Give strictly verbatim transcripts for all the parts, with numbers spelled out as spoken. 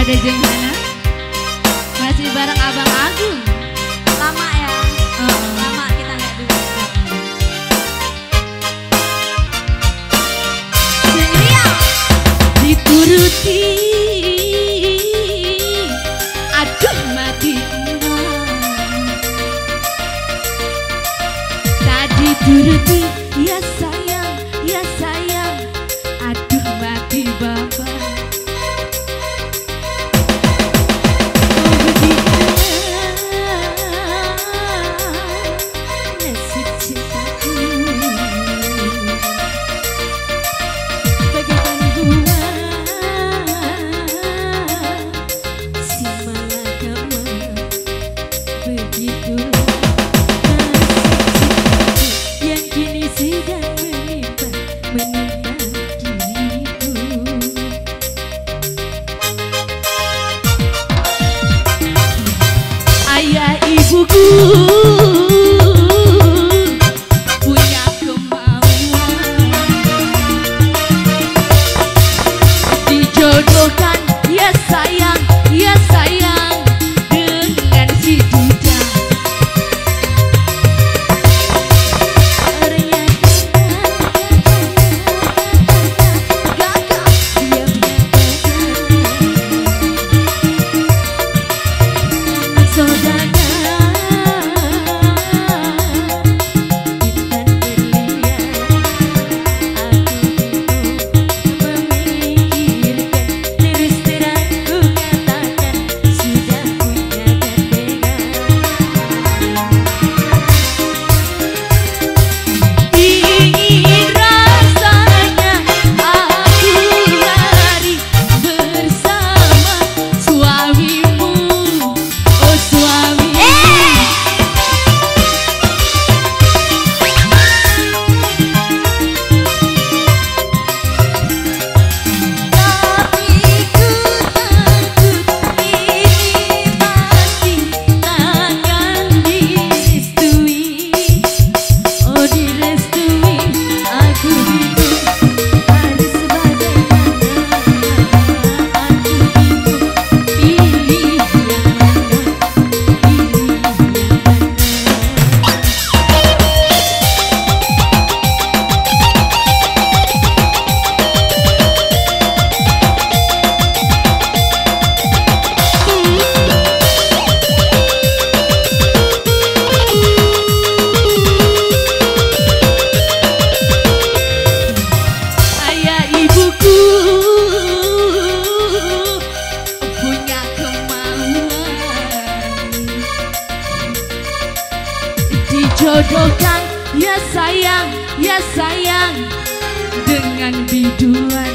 Dede Jenghana masih bareng Abang Agung. Lama ya, Oh. lama kita nggak dulu. Ceria dituruti, aduh mati tak dituruti, ya sayang, ya sayang, aduh mati bapak. Ayah ibuku punya kemauan dijodohkan, ya sayang, ya sayang, dengan si Duda. Jodohkan, ya sayang, ya sayang, dengan biduan.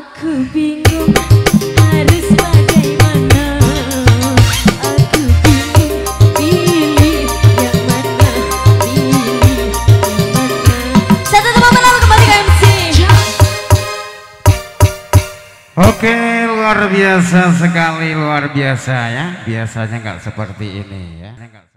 Aku bingung harus bagaimana. Aku bingung pilih yang mana, pilih yang mana. Satu teman lama kembali ke M C. Oke, luar biasa sekali, luar biasa ya. Biasanya nggak seperti ini ya.